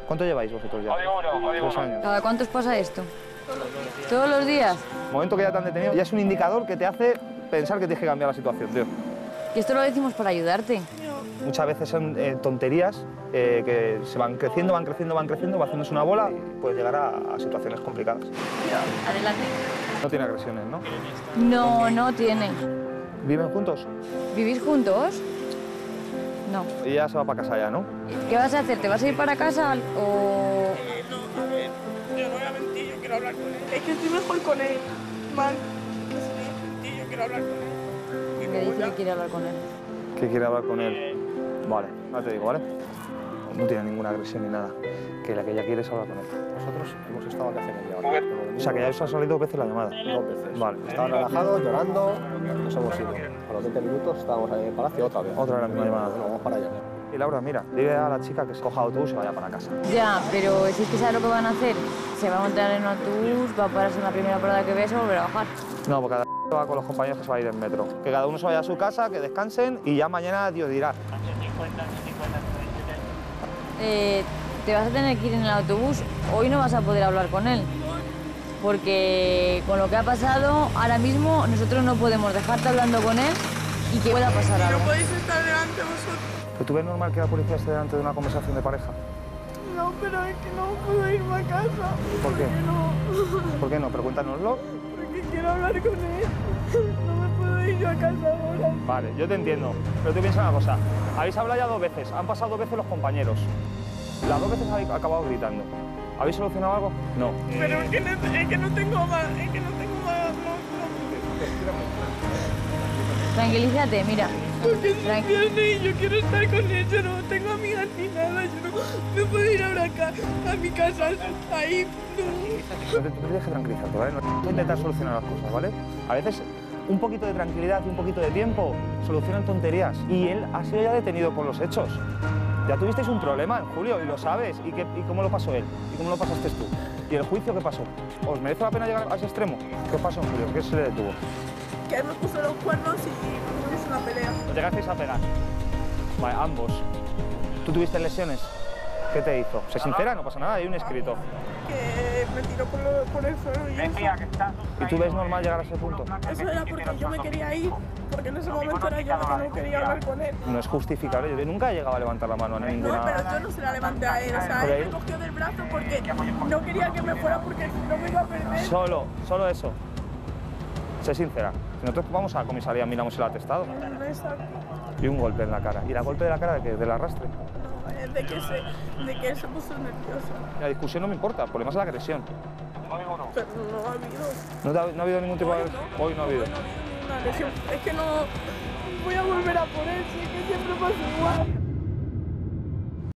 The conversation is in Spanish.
¿Cuánto lleváis vosotros ya? 3 años. ¿Cada cuánto os pasa esto? ¿Todos los días? El momento que ya te han detenido ya es un indicador que te hace pensar que tienes que cambiar la situación, tío. Y esto lo decimos para ayudarte. Muchas veces son tonterías que se van creciendo, va haciéndose una bola y puedes llegar a situaciones complicadas. Adelante. No tiene agresiones, ¿no? No, no tiene. ¿Viven juntos? ¿Vivís juntos? No. Y ya se va para casa ya, ¿no? ¿Qué vas a hacer? ¿Te vas a ir para casa o...? No, a ver, yo no voy a mentir, yo quiero hablar con él. Es que estoy mejor con él, man. Sí, yo quiero hablar con él. Me dice que quiere hablar con él. Que quiere hablar con él. Vale, ahora te digo, ¿vale? No tiene ninguna agresión ni nada. Que la que ella quiere es hablar con él. Nosotros hemos estado hace media hora. O sea, que ya os ha salido 2 veces la llamada. 2 veces. Vale. Estaban relajados, llorando, nos hemos ido. A los 20 minutos estábamos ahí en el palacio otra vez. Otra vez la misma llamada. Bueno, vamos para allá. Y Laura, mira, dile a la chica que se coja autobús y vaya para casa. Ya, pero si es que ¿sabes lo que van a hacer? Se va a montar en un autobús, va a pararse en la primera parada que ve y se va a volver a bajar. No, porque cada va con los compañeros que se va a ir en metro. Que cada uno se vaya a su casa, que descansen y ya mañana Dios dirá. Te vas a tener que ir en el autobús. Hoy no vas a poder hablar con él. Porque con lo que ha pasado, ahora mismo nosotros no podemos dejarte hablando con él y que pueda pasar algo. No podéis estar delante vosotros. ¿Pero tú ves normal que la policía esté delante de una conversación de pareja? No, pero es que no puedo irme a casa. ¿Por qué? No, ¿Por qué no? Pero cuéntanoslo. porque quiero hablar con él. No me puedo ir yo a casa ahora. Vale, yo te entiendo. Pero tú piensa una cosa. Habéis hablado ya 2 veces. Han pasado 2 veces los compañeros. Las 2 veces habéis acabado gritando. ¿Habéis solucionado algo? No. Pero es que no tengo más. Es que no tengo más. Tranquilízate, mira. Porque es un viernes y yo quiero estar con él. Yo no tengo amigas ni nada. Yo no me puedo ir ahora acá a mi casa. Ahí. No. No te tienes que tranquilizarte, ¿vale? No hay que intentar solucionar las cosas, ¿vale? A veces un poquito de tranquilidad y un poquito de tiempo solucionan tonterías. Y él ha sido ya detenido por los hechos. Ya tuvisteis un problema en julio y lo sabes. ¿Y cómo lo pasó él? ¿Y cómo lo pasaste tú? ¿Y el juicio qué pasó? ¿Os merece la pena llegar a ese extremo? ¿Qué pasó en julio? ¿Qué se le detuvo? Que él me puso los cuernos y tuvimos una pelea. ¿Os llegasteis a pegar? Vale, ambos. ¿Tú tuviste lesiones? ¿Qué te hizo? ¿Se sincera? No pasa nada, hay un escrito. Que me tiró por el suelo y eso. ¿Y tú ves normal llegar a ese punto? Eso era porque yo me quería ir, porque en ese momento era yo la que no quería hablar con él. No es justificable, yo nunca he llegado a levantar la mano a ninguna... No, pero yo no se la levanté a él, o sea, él me cogió del brazo porque no quería que me fuera porque si no me iba a perder. Solo eso. Sé sincera. Si nosotros vamos a la comisaría, miramos el atestado. Exacto. Y un golpe en la cara. ¿Y la golpe de la cara de qué? ¿Del arrastre? No, es de que él se puso nervioso. La discusión no me importa, el problema es la agresión. Pero no ha habido. ¿No ha habido ningún tipo de...? Hoy no ha habido. Ninguna lesión. Es que no voy a volver a por él, sí, que siempre pasa igual.